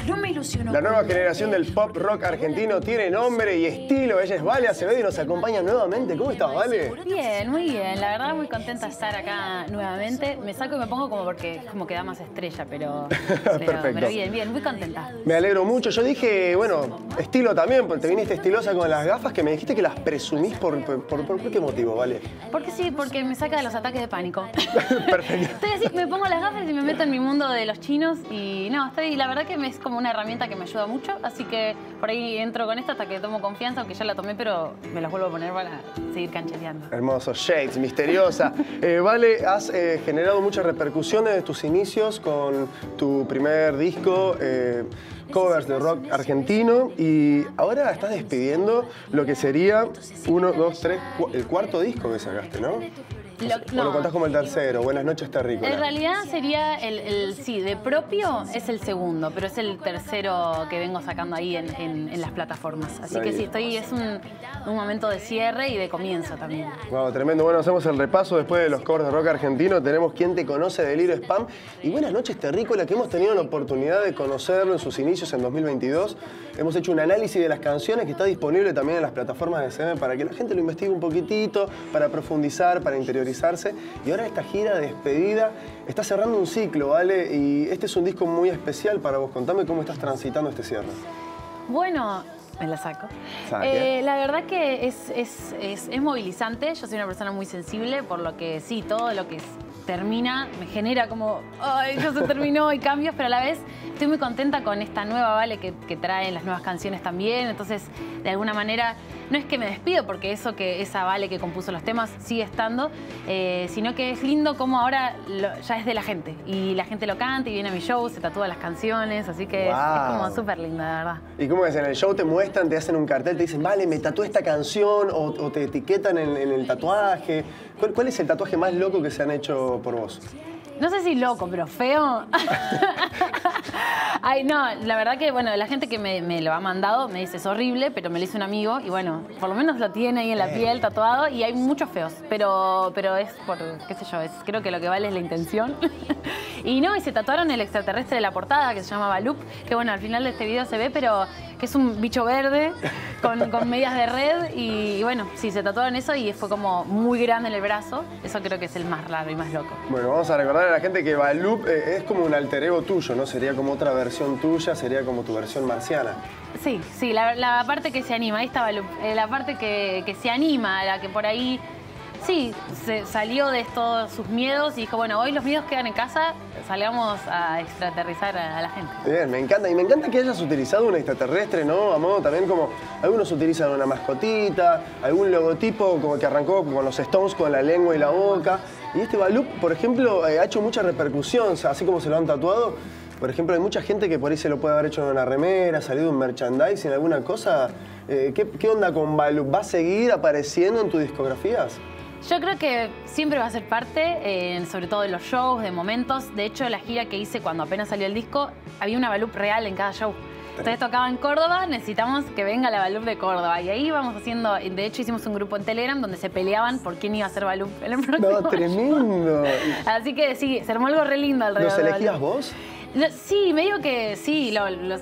no me ilusionó. La nueva generación del pop rock argentino tiene nombre y estilo. Ella es Vale Acevedo y nos acompaña nuevamente. ¿Cómo estás, Vale? Bien, muy bien. La verdad, muy contenta de estar acá nuevamente. Me saco y me pongo como porque es como que da más estrella, pero bien, bien, muy contenta. Me alegro mucho. Yo dije, bueno, estilo también, porque te viniste estilosa con las gafas que me dijiste que las presumís por qué motivo, Vale. Porque sí, porque me saca de los ataques de pánico. Perfecto. Estoy así, me pongo las gafas y me meto en mi mundo de los chinos y no, la verdad que es como una herramienta que me ayuda mucho, así que por ahí entro con esto hasta que tomo confianza, aunque ya la tomé, pero me las vuelvo a poner para seguir canchereando. Hermoso, Shades, misteriosa. Vale, has generado mucha repercusión desde tus inicios con tu primer disco, covers de rock argentino, y ahora estás despidiendo lo que sería el cuarto disco que sacaste, ¿no? O lo contás como el tercero, Buenas noches, Terrícola. En realidad sería sí, de propio es el segundo, pero es el tercero que vengo sacando ahí en las plataformas. Así que sí, es un momento de cierre y de comienzo también. Wow, tremendo. Bueno, hacemos el repaso después de los covers de rock argentino. Tenemos Quién te conoce, Delirio Spam y Buenas noches, Terrícola, que hemos tenido la oportunidad de conocerlo en sus inicios en 2022. Hemos hecho un análisis de las canciones que está disponible también en las plataformas de CM para que la gente lo investigue un poquitito, para profundizar, para interiorizarse. Y ahora esta gira de despedida está cerrando un ciclo, ¿vale? Y este es un disco muy especial para vos. Contame cómo estás transitando este cierre. Bueno, me la saco. La verdad que es movilizante. Yo soy una persona muy sensible, por lo que sí, todo lo que termina me genera como, ay, ya se terminó y cambios, pero a la vez estoy muy contenta con esta nueva Vale que traen las nuevas canciones también. Entonces, de alguna manera, no es que me despido porque esa Vale que compuso los temas sigue estando, sino que es lindo como ahora ya es de la gente y la gente lo canta y viene a mi show, se tatúa las canciones, así que es como súper lindo, de verdad. ¿Y cómo es? En el show te muestran, te hacen un cartel, te dicen, Vale, me tatué esta canción o te etiquetan en el tatuaje. ¿Cuál es el tatuaje más loco que se han hecho por vos? No sé si loco, pero feo. Ay, no, la verdad que, bueno, la gente que me lo ha mandado me dice, es horrible, pero me lo hizo un amigo y, bueno, por lo menos lo tiene ahí en la piel tatuado y hay muchos feos, pero es por, qué sé yo, creo que lo que vale es la intención. Y no, y se tatuaron el extraterrestre de la portada, que se llama Balup, que, bueno, al final de este video se ve, pero que es un bicho verde con medias de red y, bueno, sí, se tatuaron eso y fue como muy grande en el brazo. Eso creo que es el más raro y más loco. Bueno, vamos a recordar a la gente que Balup es como un alter ego tuyo, ¿no? Sería como otra versión tuya, sería como tu versión marciana. Sí, sí, la parte que se anima, ahí está Balup, la parte que se anima, la que por ahí, sí, se salió de todos sus miedos y dijo, bueno, hoy los miedos quedan en casa, salgamos a extraterrizar a la gente. Bien, me encanta. Y me encanta que hayas utilizado un extraterrestre, ¿no? A modo también como algunos utilizan una mascotita, algún logotipo como que arrancó con los Stones con la lengua y la boca. Y este Balup, por ejemplo, ha hecho mucha repercusión, así como se lo han tatuado. Por ejemplo, hay mucha gente que por ahí se lo puede haber hecho en una remera, salido un merchandising, alguna cosa. ¿Qué onda con Balup? ¿Va a seguir apareciendo en tus discografías? Yo creo que siempre va a ser parte, sobre todo de los shows, de momentos. De hecho, la gira que hice cuando apenas salió el disco, había una Balup real en cada show. Entonces tocaba en Córdoba, necesitamos que venga la Balup de Córdoba. Y ahí vamos haciendo, de hecho hicimos un grupo en Telegram donde se peleaban por quién iba a ser Balup en el próximo No, tremendo. Así que sí, se armó algo re lindo alrededor. ¿Los elegías vos? Sí, me digo que sí,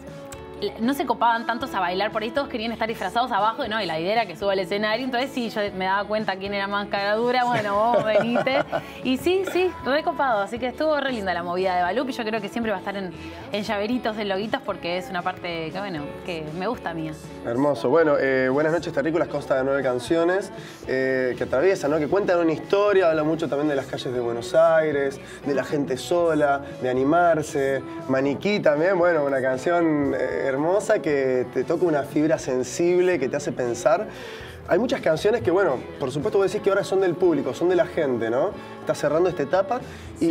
no se copaban tantos a bailar, por ahí todos querían estar disfrazados abajo, ¿no? Y la idea era que suba al escenario, entonces sí, yo me daba cuenta quién era más cara dura, bueno, vos venite. Y sí, re copado, así que estuvo re linda la movida de Balup y yo creo que siempre va a estar en llaveritos, en loguitos, porque es una parte que, bueno, que me gusta mía. Hermoso. Bueno, Buenas noches, Terrícolas consta de 9 canciones que atraviesan, ¿no? Que cuentan una historia, habla mucho también de las calles de Buenos Aires, de la gente sola, de animarse. Maniquí también, bueno, una canción hermosa que te toca una fibra sensible, que te hace pensar. Hay muchas canciones que, bueno, por supuesto vos decís que ahora son del público, son de la gente, ¿no? Estás cerrando esta etapa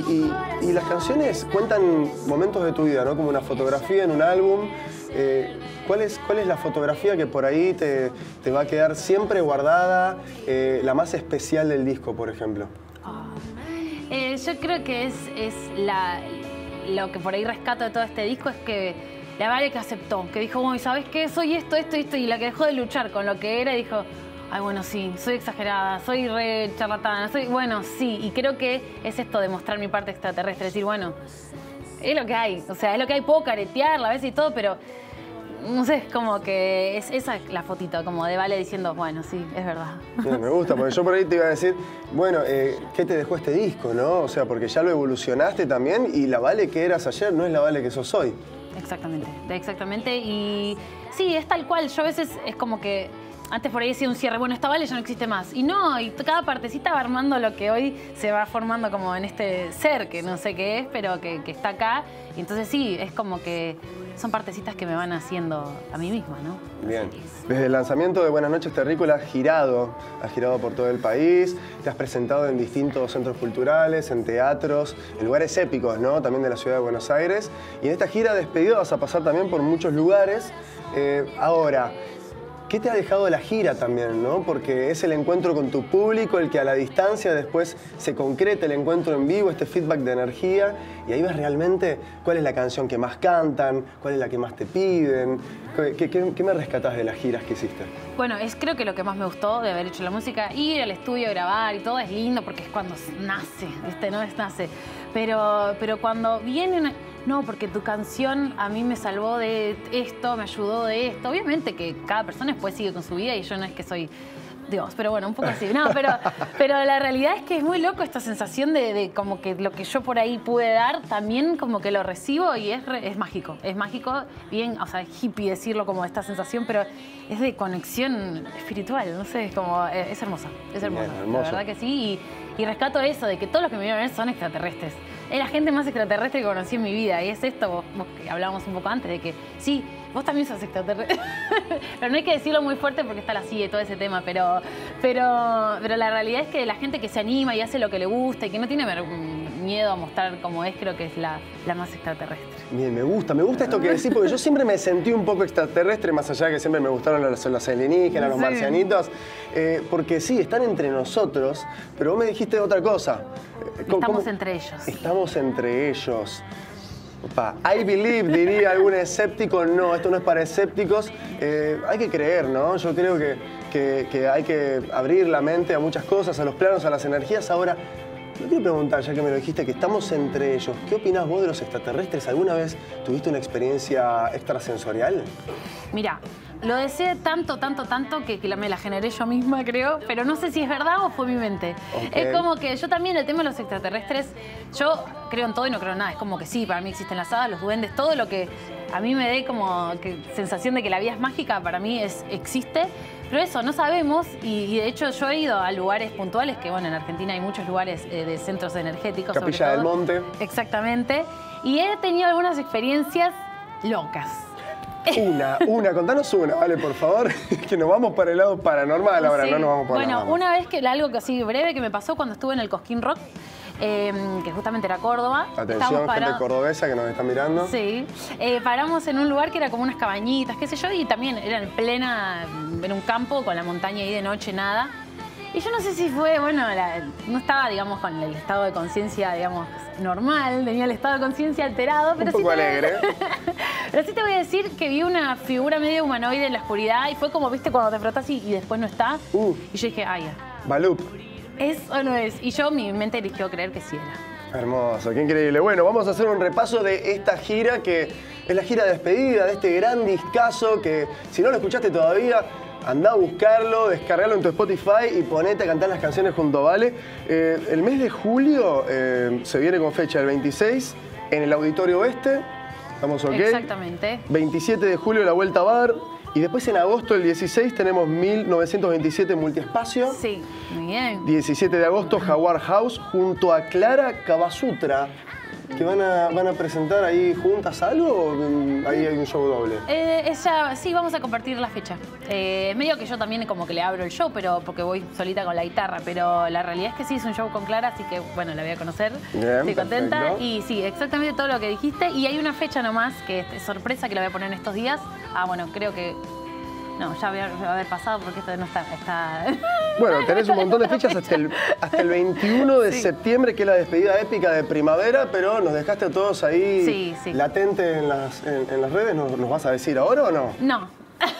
y las canciones cuentan momentos de tu vida, ¿no? Como una fotografía en un álbum. ¿Cuál es la fotografía que por ahí te va a quedar siempre guardada, la más especial del disco, por ejemplo? Yo creo que lo que por ahí rescato de todo este disco es que la Vale que aceptó, que dijo, bueno, ¿sabes qué? Soy esto, y la que dejó de luchar con lo que era y dijo, ay, bueno, sí, soy exagerada, soy re charlatana, bueno, sí, y creo que es esto de mostrar mi parte extraterrestre, decir, bueno, es lo que hay. O sea, es lo que hay, puedo caretearla a veces y todo, pero no sé, es como que esa es la fotito, como de Vale diciendo, bueno, sí, es verdad. Sí, me gusta, porque yo por ahí te iba a decir, bueno, ¿qué te dejó este disco, no? O sea, porque ya lo evolucionaste también y la Vale que eras ayer no es la Vale que sos hoy. Exactamente. Y sí, es tal cual. Yo a veces es como que antes por ahí decía un cierre, bueno, esta Vale ya no existe más. Y no, y cada partecita va armando lo que hoy se va formando como en este ser, que no sé qué es, pero que está acá. Y entonces sí, es como que son partecitas que me van haciendo a mí misma, ¿no? Bien. Desde el lanzamiento de Buenas noches Terrícola has girado por todo el país, te has presentado en distintos centros culturales, en teatros, en lugares épicos, ¿no? También de la ciudad de Buenos Aires. Y en esta gira de despedida vas a pasar también por muchos lugares. Ahora, ¿qué te ha dejado la gira también, no? Porque es el encuentro con tu público, el que a la distancia después se concreta el encuentro en vivo, este feedback de energía, y ahí ves realmente cuál es la canción que más cantan, cuál es la que más te piden. ¿Qué me rescatás de las giras que hiciste? Bueno, creo que lo que más me gustó de haber hecho la música, ir al estudio, grabar y todo es lindo porque es cuando nace, ¿viste? No es nace. Pero cuando vienen... No, porque tu canción a mí me salvó de esto, me ayudó de esto. Obviamente que cada persona después sigue con su vida y yo no es que soy Dios, pero bueno, un poco así. No, pero la realidad es que es muy loco esta sensación de como que lo que yo por ahí pude dar, también como que lo recibo y es mágico. Es mágico, bien, o sea, es hippie decirlo como esta sensación, pero es de conexión espiritual, no sé, es como, es hermosa, es hermosa. Bien, la verdad que sí, y rescato eso, de que todos los que me vienen a ver son extraterrestres. Es la gente más extraterrestre que conocí en mi vida, y es esto, vos que hablábamos un poco antes, de que sí, vos también sos extraterrestre. Pero no hay que decirlo muy fuerte porque está la CIE, todo ese tema, pero la realidad es que la gente que se anima y hace lo que le gusta y que no tiene miedo a mostrar cómo es, creo que es la más extraterrestre. Bien, me gusta esto que decís, porque yo siempre me sentí un poco extraterrestre, más allá de que siempre me gustaron los alienígenas, los marcianitos, porque sí, están entre nosotros, pero vos me dijiste otra cosa. Estamos entre ellos. Estamos entre ellos. Opa, I believe, diría algún escéptico. No, esto no es para escépticos. Hay que creer, ¿no? Yo creo que hay que abrir la mente a muchas cosas, a los planos, a las energías. Ahora, me quiero preguntar, ya que me lo dijiste, que estamos entre ellos. ¿Qué opinás vos de los extraterrestres? ¿Alguna vez tuviste una experiencia extrasensorial? Mira, lo deseé tanto que me la generé yo misma, creo, pero no sé si es verdad o fue mi mente. Okay. Es como que yo también, el tema de los extraterrestres, yo creo en todo y no creo en nada. Es como que sí, para mí existen las hadas, los duendes, todo lo que a mí me dé como que sensación de que la vida es mágica, para mí existe. Pero eso, no sabemos, y de hecho yo he ido a lugares puntuales, que bueno, en Argentina hay muchos lugares de centros energéticos. Capilla del Monte. Exactamente. Y he tenido algunas experiencias locas. Contanos una, ¿vale? Por favor, que nos vamos para el lado paranormal ahora, sí. No nos vamos para Bueno, una vez que algo así breve que me pasó cuando estuve en el Cosquín Rock, que justamente era Córdoba. Atención, gente cordobesa que nos está mirando. Sí. Paramos en un lugar que era como unas cabañitas, qué sé yo, y también era en un campo con la montaña ahí de noche, nada. Y yo no sé si fue, bueno, no estaba, digamos, con el estado de conciencia, digamos, normal, tenía el estado de conciencia alterado. Pero un poco alegre. Pero sí te voy a decir que vi una figura medio humanoide en la oscuridad y fue como, viste, cuando te frotas y después no está. Y yo dije, ya. Balup. ¿Es o no es? Y mi mente eligió creer que sí era. Hermoso, qué increíble. Bueno, vamos a hacer un repaso de esta gira, que es la gira de despedida de este gran discazo que, si no lo escuchaste todavía, andá a buscarlo, descargalo en tu Spotify y ponete a cantar las canciones junto a Vale. El mes de julio se viene con fecha el 26 en el Auditorio Oeste. ¿Estamos ok? Exactamente. 27 de julio la Vuelta Bar. Y después en agosto, el 16, tenemos 1927 Multiespacio. Sí, muy bien. 17 de agosto, Jaguar House, junto a Clara Kawasutra. ¿Que van a presentar ahí juntas algo o ahí hay un show doble? Sí, vamos a compartir la fecha. Medio que yo también como que le abro el show, pero porque voy solita con la guitarra, pero la realidad es que sí, es un show con Clara, así que bueno, la voy a conocer. Bien, estoy contenta. Perfecto. Y sí, exactamente todo lo que dijiste. Y hay una fecha nomás, que es sorpresa, que la voy a poner en estos días. Bueno, creo que... No, ya voy a haber pasado porque esto no está... Bueno, tenés un montón de fechas hasta el 21 de septiembre, que es la despedida épica de primavera, pero nos dejaste a todos ahí latentes en las redes. ¿Nos vas a decir ahora o no? No.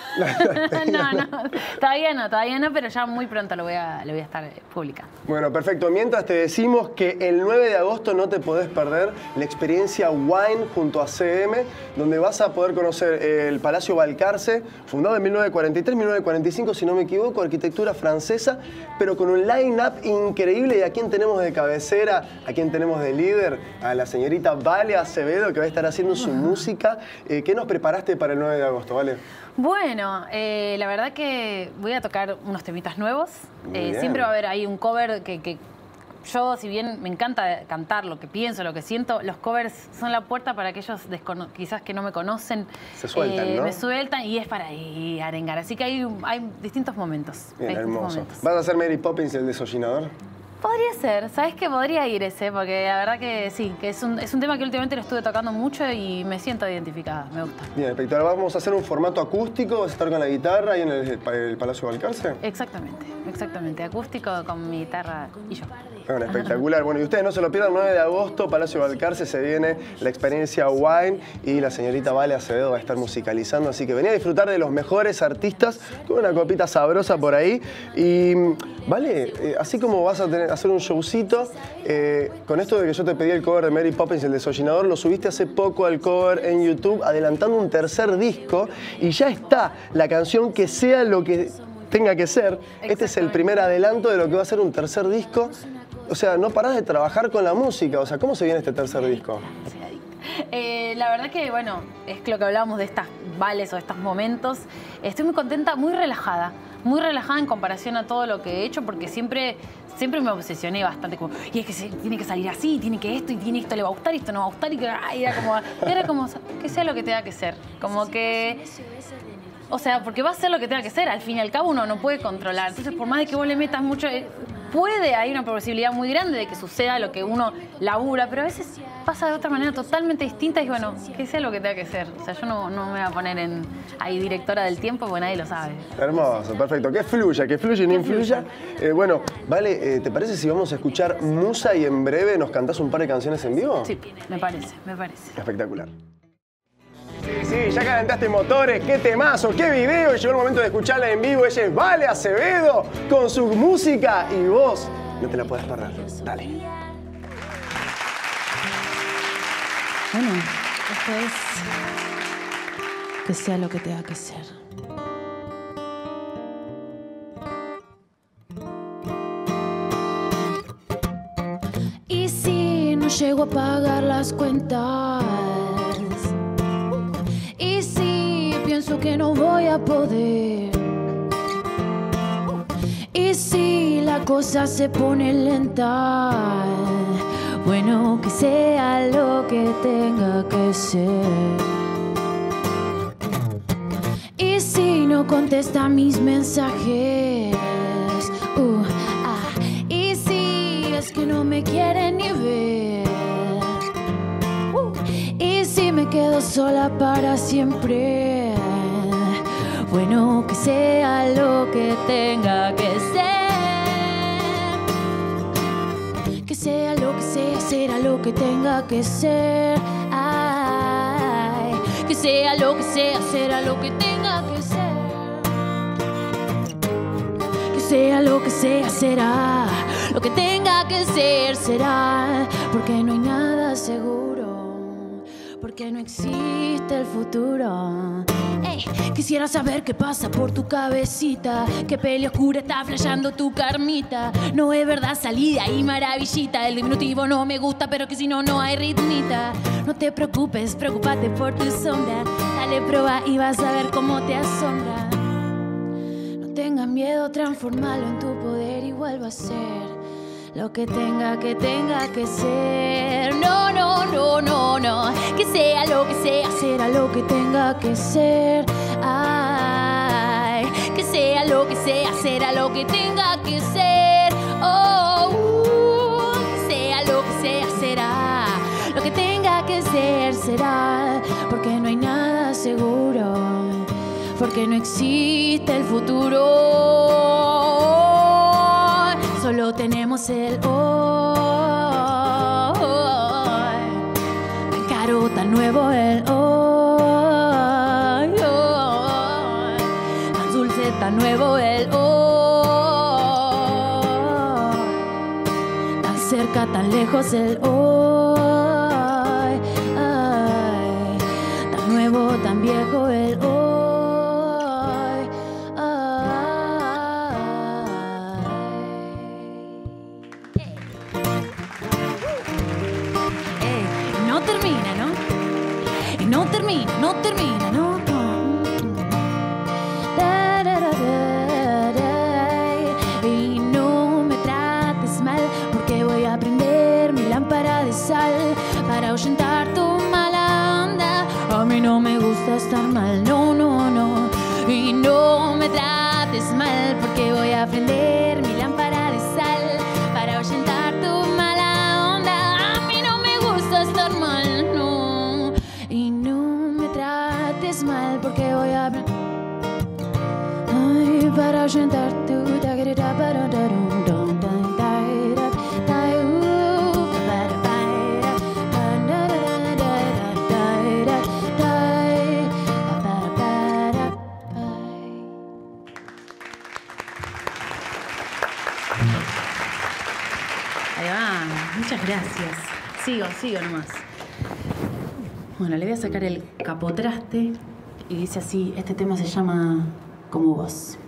todavía no, pero ya muy pronto lo voy a estar publicando. Bueno, perfecto. Mientras te decimos que el 9 de agosto no te podés perder la experiencia Wine junto a CM, donde vas a poder conocer el Palacio Balcarce, fundado en 1943-1945, si no me equivoco, arquitectura francesa, pero con un line-up increíble. ¿Y a quién tenemos de cabecera? ¿A quién tenemos de líder? A la señorita Vale Acevedo, que va a estar haciendo su música. ¿Qué nos preparaste para el 9 de agosto, Vale? Bueno, la verdad que voy a tocar unos temitas nuevos. Siempre va a haber ahí un cover que yo, si bien me encanta cantar lo que pienso, lo que siento, los covers son la puerta para aquellos quizás que no me conocen. Se sueltan, ¿no? Me sueltan y es para ir a arengar. Así que hay distintos momentos. Bien, hermoso. ¿Vas a hacer Mary Poppins, el desollinador? Podría ser, ¿sabes qué? Podría ir ese, porque la verdad que sí, que es un tema que últimamente lo estuve tocando mucho y me siento identificada, me gusta. Bien, espectacular. ¿Vamos a hacer un formato acústico? ¿Vas a estar con la guitarra ahí en el Palacio Balcarce? Exactamente, acústico con mi guitarra y yo. Bueno, espectacular. Bueno, y ustedes no se lo pierdan, 9 de agosto, Palacio Balcarce, se viene la experiencia Wine y la señorita Vale Acevedo va a estar musicalizando, así que venía a disfrutar de los mejores artistas con una copita sabrosa por ahí. Y, Vale, así como vas a hacer un showcito, con esto de que yo te pedí el cover de Mary Poppins, el desollinador, lo subiste hace poco al cover en YouTube, adelantando un tercer disco, y ya está la canción Que sea lo que tenga que ser. Este es el primer adelanto de lo que va a ser un tercer disco. O sea, no parás de trabajar con la música. O sea, ¿cómo se viene este tercer disco? La verdad que, bueno, es lo que hablábamos de estas vales o de estos momentos. Estoy muy contenta, muy relajada en comparación a todo lo que he hecho, porque siempre me obsesioné bastante, como, y es que tiene que salir así, tiene que esto le va a gustar, y esto no va a gustar, y era como que sea lo que tenga que ser. Como que... O sea, porque va a ser lo que tenga que ser. Al fin y al cabo uno no puede controlar. Entonces, por más de que vos le metas mucho, hay una posibilidad muy grande de que suceda lo que uno labura, pero a veces pasa de otra manera totalmente distinta y bueno, que sea lo que tenga que ser. O sea, yo no me voy a poner ahí directora del tiempo porque nadie lo sabe. Hermoso, perfecto. Que fluya y no influya. Bueno, Vale, ¿te parece si vamos a escuchar Musa y en breve nos cantás un par de canciones en vivo? Sí, me parece. Espectacular. Sí, ya calentaste motores, qué temazo, qué video, y llegó el momento de escucharla en vivo. Ella es Vale Acevedo con su música y vos no te la puedes perder. Dale. Bueno, esto es Que sea lo que tenga que ser. Y si no llego a pagar las cuentas, pienso que no voy a poder. Y si la cosa se pone lenta, bueno, que sea lo que tenga que ser. Y si no contesta mis mensajes, y si es que no me quiere ni ver, y si me quedo sola para siempre, bueno, que sea lo que tenga que ser. Que sea lo que sea, será lo que tenga que ser. Ay, que sea lo que sea, será lo que tenga que ser. Que sea lo que sea, será lo que tenga que ser, será. Porque no hay nada seguro, porque no existe el futuro. Hey, quisiera saber qué pasa por tu cabecita, qué peli oscura está flasheando tu carmita. No es verdad, salida y maravillita. El diminutivo no me gusta, pero que si no, no hay ritmita. No te preocupes, preocúpate por tu sombra. Dale, prueba y vas a ver cómo te asombra. No tengas miedo, transformalo en tu poder y vuelva a ser lo que tenga que ser. No, no, no, no, no. Que sea lo que sea, será lo que tenga que ser. Ay, que sea lo que sea, será lo que tenga que ser. Oh, que sea lo que sea, será lo que tenga que ser, será. Porque no hay nada seguro, porque no existe el futuro. Solo tenemos el hoy. Tan caro, tan nuevo el hoy. tan nuevo el hoy, tan cerca, tan lejos el hoy, ay, tan nuevo, tan viejo el hoy. No termina, ¿no? Y no termina, no termina, no. Y no me trates mal, porque voy a prender mi lámpara de sal para ahuyentar tu mala onda. A mí no me gusta estar mal, no, no, no. Y no me trates mal, porque voy a prender mi lámpara de sal para ahuyentar tu mala onda. A mí no me gusta estar mal, no. Y no me trates mal, porque voy a para ahuyentar tu Ahí va, muchas gracias. Sigo nomás. Bueno, le voy a sacar el capotraste y dice así, este tema se llama Como Vos.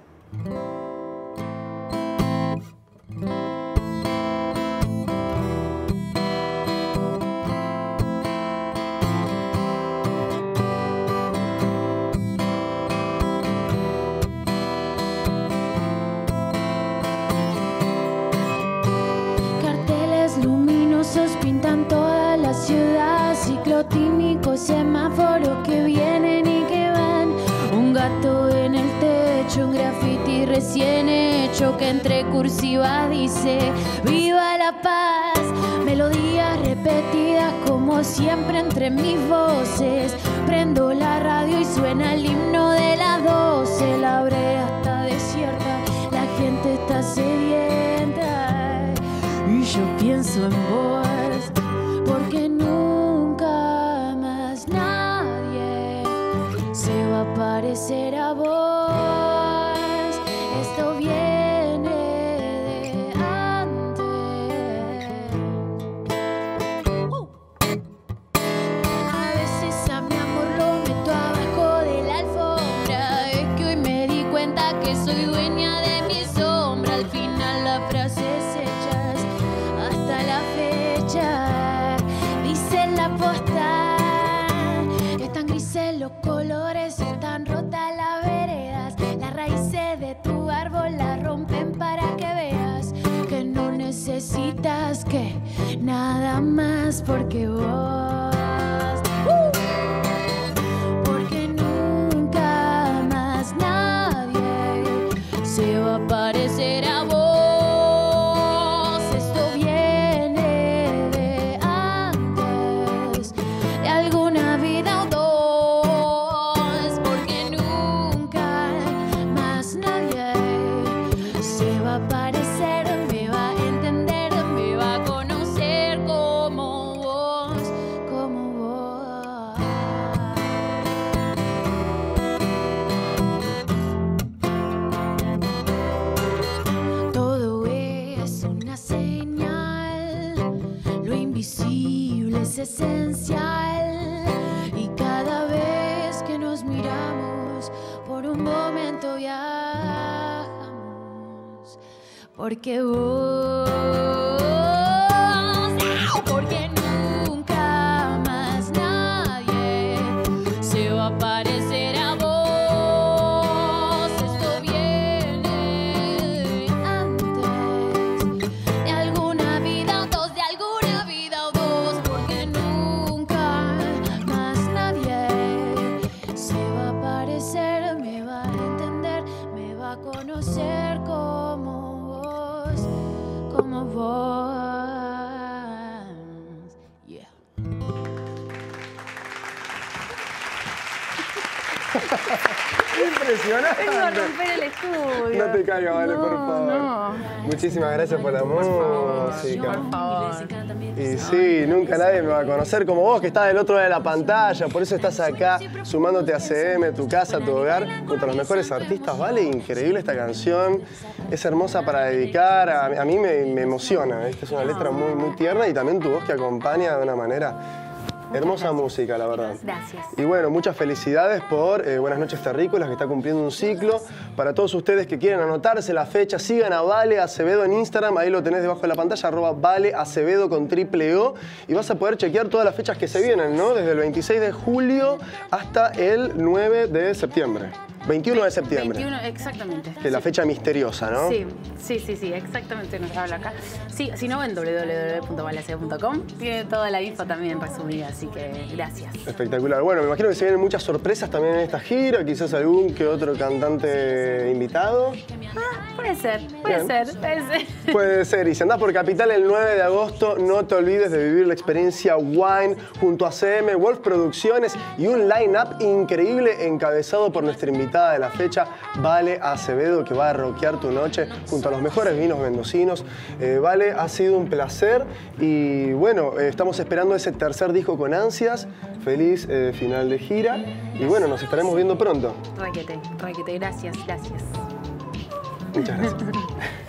Pintan toda la ciudad, ciclotímicos, semáforos que vienen y que van. Un gato en el techo, un graffiti recién hecho que entre cursivas dice ¡Viva la paz! Melodías repetidas como siempre entre mis voces. Prendo la radio y suena el himno de las 12. La brea está desierta, la gente está sedienta y yo pienso en vos. Porque nunca más nadie se va a parecer a vos. Esto viene de antes. A veces a mi amor lo meto abajo de la alfombra. Es que hoy me di cuenta que soy dueña de mi sombra. Al final las frases hechas hasta la fecha. Están grises los colores, están rotas las veredas. Las raíces de tu árbol las rompen para que veas que no necesitas que nada más porque vos. Porque nunca más nadie se va a parecer a vos. Esencial, y cada vez que nos miramos por un momento viajamos porque vos, porque nunca más nadie se va a parecer a vos. Esto viene antes de alguna vida o dos, de alguna vida o dos. Me va a entender, me va a conocer como vos. Yeah. Impresionante. Vengo a romper el estudio. No te caigas, Vale, por favor. No. Muchísimas gracias por la música. Por favor. Y sí, nunca nadie me va a conocer como vos, que estás del otro lado de la pantalla. Por eso estás acá, sumándote a CM, tu casa, tu hogar, junto a los mejores artistas. Vale, increíble esta canción. Es hermosa para dedicar. A mí me emociona. Esta es una letra muy tierna y también tu voz que acompaña de una manera... Hermosa música, la verdad. Gracias. Y bueno, muchas felicidades por Buenas Noches Terrícolas, que está cumpliendo un ciclo. Para todos ustedes que quieren anotarse la fecha, sigan a Vale Acevedo en Instagram. Ahí lo tenés debajo de la pantalla, @Vale Acevedo con triple O. Y vas a poder chequear todas las fechas que se vienen, ¿no? Desde el 26 de julio hasta el 9 de septiembre. 21 de septiembre. 21, exactamente. Que es la fecha misteriosa, ¿no? Sí, exactamente nos habla acá. Sí, si no, en www.valeaceo.com tiene toda la info también resumida, así que gracias. Espectacular. Bueno, me imagino que se vienen muchas sorpresas también en esta gira, quizás algún que otro cantante invitado. Puede ser. Puede ser. Y si andás por Capital el 9 de agosto, no te olvides de vivir la experiencia Wine junto a CM, Wolf Producciones y un line-up increíble encabezado por nuestra invitada de la fecha, Vale Acevedo, que va a rockear tu noche junto a los mejores vinos mendocinos. Vale, ha sido un placer y bueno, estamos esperando ese tercer disco con ansias. Feliz final de gira y bueno, nos estaremos viendo pronto. Raquete, gracias. Muchas gracias.